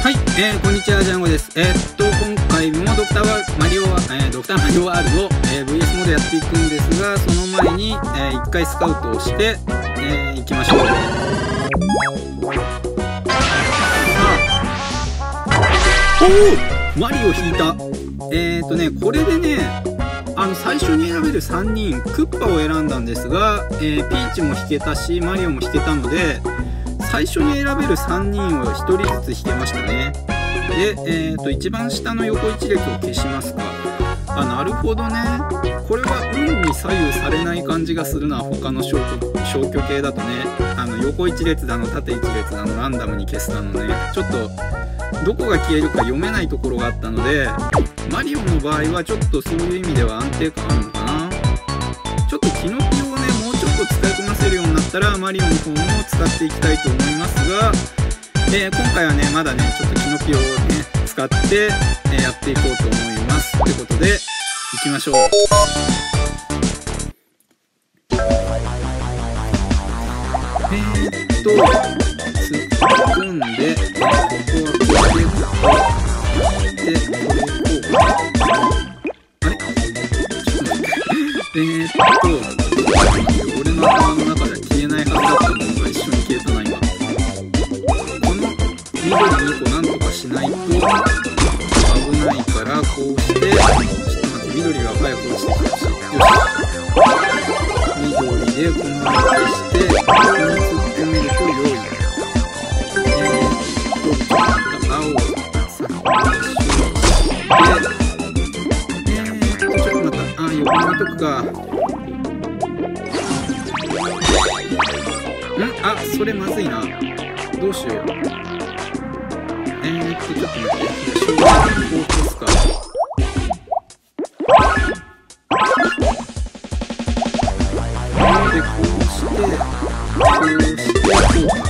はい、こんにちは、ジャンゴです。今回もドクターマリオワールドを、VS モードやっていくんですが、その前に、1回スカウトをして、いきましょう。おお、マリオ引いた。これでね、最初に選べる3人、クッパを選んだんですが、ピーチも引けたし、マリオも引けたので、最初に選べる3人を1人ずつ引けましたね。で、一番下の横一列を消しますか。なるほどね。これは運に左右されない感じがするな。他の消去系だとね、横一列だの縦一列だのランダムに消すだのね、ちょっとどこが消えるか読めないところがあったので、マリオの場合はちょっとそういう意味では安定感あるのかな。ちょっとキノピオをね、もうちょっと使いこなせるようになったらマリオの方も使っていきたいと思いますが、今回はね、まだね、ちょっとキノピオをね、使って、やっていこうと思います。ってことで、いきましょう。突っ込んで、ここはこれで、こうか。あれ？ちょっと待って。俺の頭の中では消えないはずだったものが一緒に消えたな、今。この緑2個なんとかしないと危ないから、こうして、ちょっと待って、緑が早く落ちてきたし、よし。緑でこのまま消して、ここに突っ込めると良い。青を先にして、ちょっと待った。横に置いとくか。それまずいな。どうしよう。ちょっと待って。こう消すか。で、こうして、こうして、こうか。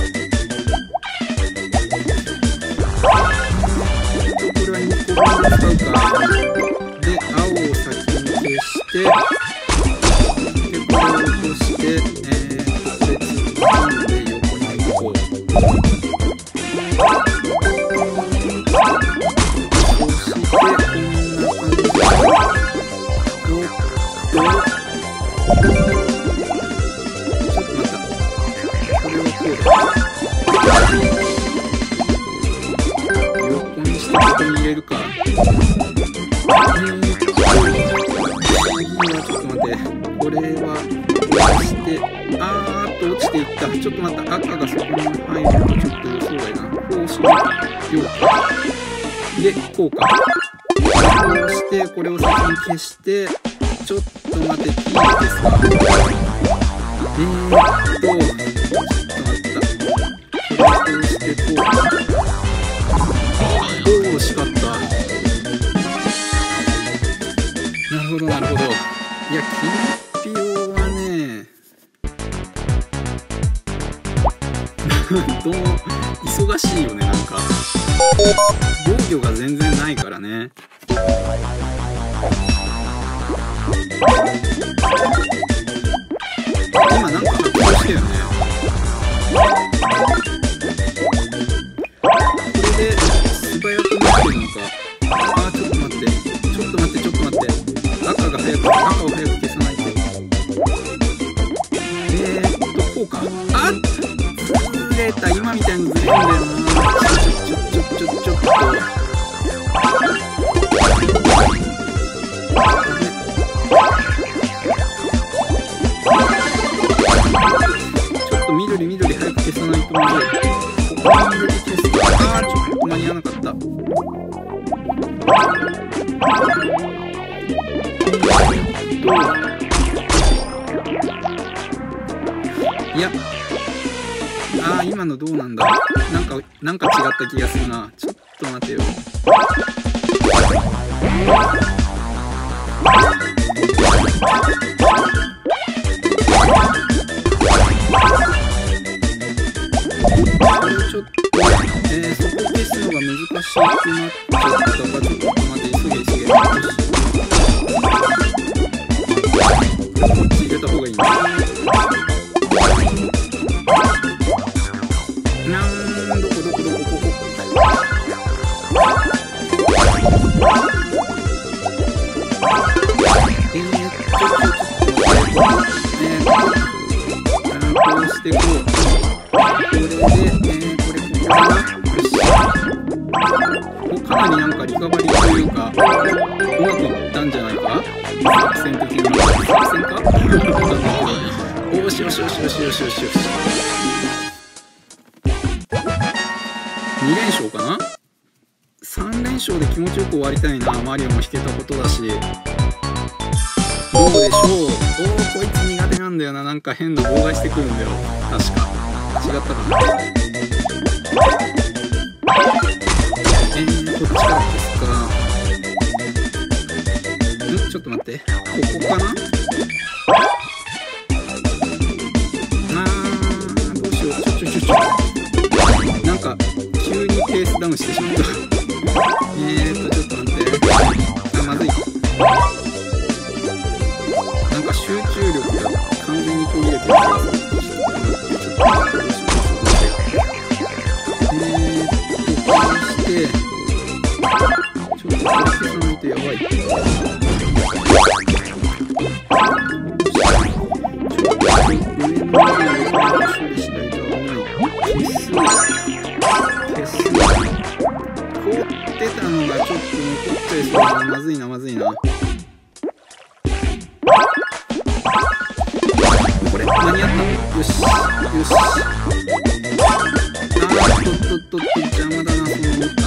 これは2個分使うか。で、青を先に消して、で、これを落として、これ突っ込んで横にこう。そして、こんな感じで、ちょっと待った。これはこうだ。横にしてここに入れるか。次はちょっと待って。これはこうして、落ちていった。ちょっと待った。赤がそこに入るとちょっと予想外だな。こうしてよう。で、こうか。こうして、これを先に消して、ちょっと待って、T ですか。ちょっと待った。これをこうしてこうか。惜しかった。なるほど、なるほど。いや、キノピオはね、忙しいよね、なんか。防御が全然ないからね。今なんか発表したよね。これで素早くなってるのか。ちょっと待って。ちょっと待って、ちょっと待って。赤を早く消さないと。こうか。ずれた。今みたいにずれるんだよな。ちょっと。緑早く消さないとまずい。ここに入れて消すか。ちょっと間に合わなかった。いや、今のどうなんだ。なんか違った気がするな。ちょっと待てよ。ちょっと、そこ消すのが難しくなっちゃったから、ちょっと待って、急げ。こっち入れた方がいいな。どこ。 2連勝かな。3連勝で気持ちよく終わりたいな。マリオも弾けたことだし。どうでしょう。おお、こいつ苦手なんだよな。なんか変な妨害してくるんだよ。確か違ったかな。こっちからですか。ちょっと待って、ここかな。どうしよう。なんか急にペースダウンしてしまった。ちょっと待って。まずい。なんか集中力が完全に途切れてる気がする。こうして、ちょっとこれ消さないとやばい。上の方に処理しないと危ない。消す。凍ってたのがちょっと残っちゃいそうだな。まずいな、まずいな。これ間に合った。よしよし。と邪魔だな、その赤。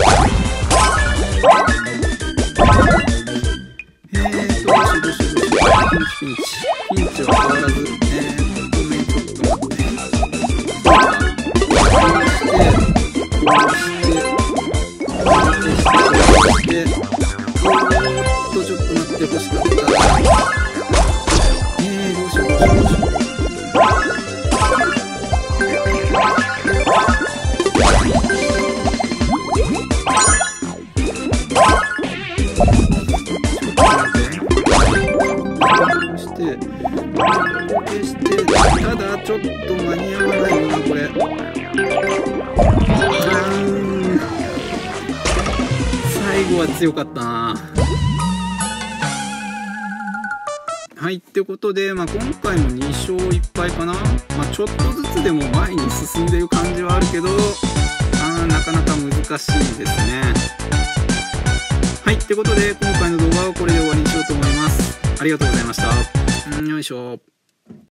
どうしよう。ピンチは変わらず。ごめん、ちょっと待って。こうして、ちょっと待ってほしかった。どうしよう。ただちょっと間に合わないよな、これ。最後は強かったな。はい、ってことで、今回も2勝1敗かな。ちょっとずつでも前に進んでる感じはあるけど、なかなか難しいですね。はい、ってことで今回の動画はこれで終わりにしようと思います。ありがとうございました。よいしょ。